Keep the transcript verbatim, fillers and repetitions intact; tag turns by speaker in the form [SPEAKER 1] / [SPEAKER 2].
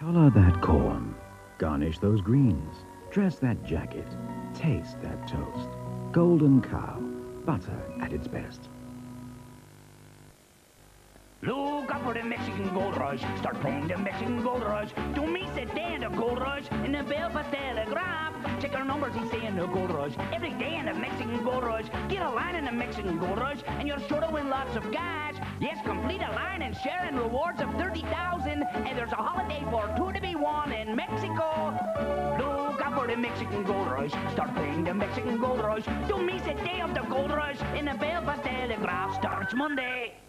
[SPEAKER 1] Color that corn. Garnish those greens. Dress that jacket. Taste that toast. Golden Cow. Butter at its best.
[SPEAKER 2] Look up for the Mexican Gold Rush. Start playing the Mexican Gold Rush. Don't miss a day in the Gold Rush in the Belfast Telegraph. Check our numbers, he's saying the Gold Rush. Every day in the Mexican Gold Rush. Get a line in the Mexican Gold Rush and you're sure to win lots of cash. Yes, complete a line and share in rewards of thirty thousand. And there's a holiday for two to be won in Mexico. Look up for the Mexican Gold Rush. Start playing the Mexican Gold Rush. Don't miss a day of the Gold Rush in the Belfast Telegraph. Starts Monday.